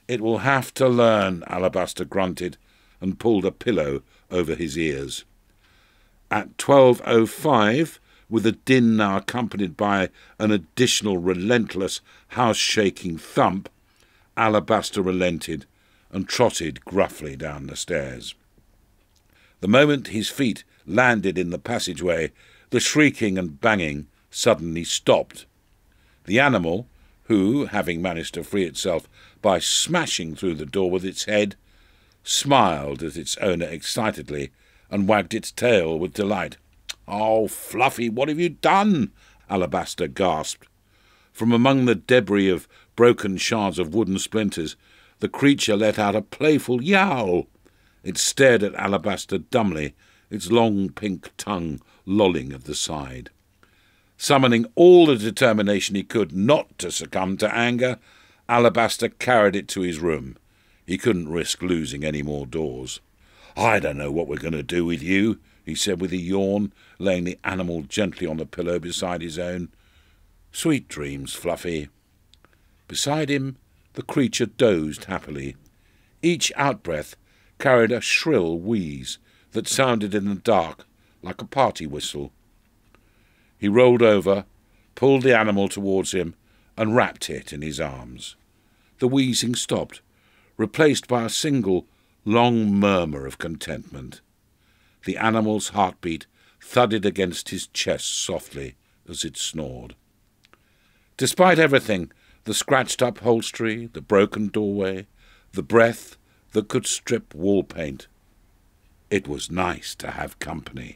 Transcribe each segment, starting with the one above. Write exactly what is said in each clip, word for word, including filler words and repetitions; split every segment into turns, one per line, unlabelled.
"It will have to learn," Alabaster grunted, and pulled a pillow over his ears. At twelve oh five, with a din now accompanied by an additional relentless, house-shaking thump, Alabaster relented and trotted gruffly down the stairs. The moment his feet landed in the passageway, the shrieking and banging suddenly stopped. The animal, who, having managed to free itself by smashing through the door with its head, smiled at its owner excitedly and wagged its tail with delight. "Oh, Fluffy, what have you done?" Alabaster gasped. From among the debris of broken shards of wooden splinters, the creature let out a playful yowl. It stared at Alabaster dumbly, its long pink tongue lolling at the side. Summoning all the determination he could not to succumb to anger, Alabaster carried it to his room. He couldn't risk losing any more doors. "I don't know what we're going to do with you," he said with a yawn, laying the animal gently on the pillow beside his own. "Sweet dreams, Fluffy." Beside him, the creature dozed happily. Each outbreath carried a shrill wheeze that sounded in the dark like a party whistle. He rolled over, pulled the animal towards him, and wrapped it in his arms. The wheezing stopped, replaced by a single, long murmur of contentment. The animal's heartbeat thudded against his chest softly as it snored. Despite everything, the scratched upholstery, the broken doorway, the breath that could strip wall paint, it was nice to have company.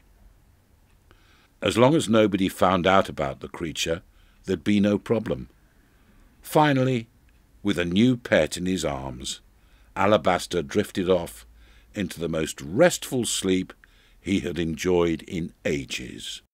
As long as nobody found out about the creature, there'd be no problem. Finally, with a new pet in his arms, Alabaster drifted off into the most restful sleep he had enjoyed in ages.